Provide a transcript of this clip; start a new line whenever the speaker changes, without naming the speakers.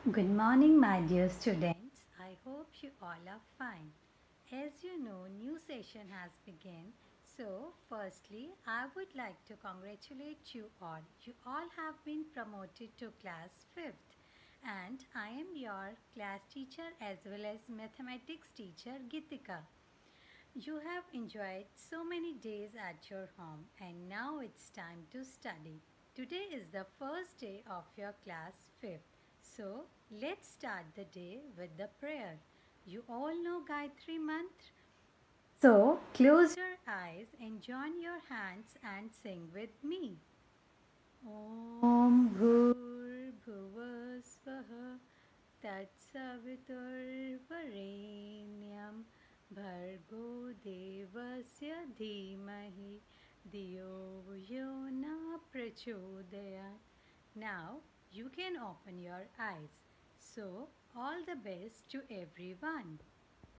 Good morning, my dear students. I hope you all are fine. As you know, new session has begun. So, firstly, I would like to congratulate you all. You all have been promoted to class 5th, and I am your class teacher as well as mathematics teacher Gitika. You have enjoyed so many days at your home, and now it's time to study. Today is the first day of your class 5th. So, let's start the day with the prayer. You all know Gayatri Mantra? So, close your eyes and join your hands and sing with me. Om Bhur Swaha Tatsaviturvarenyam Bhargo Devasya Dhimahi Diyo Yona Prachodayat. Now you can open your eyes. So, all the best to everyone.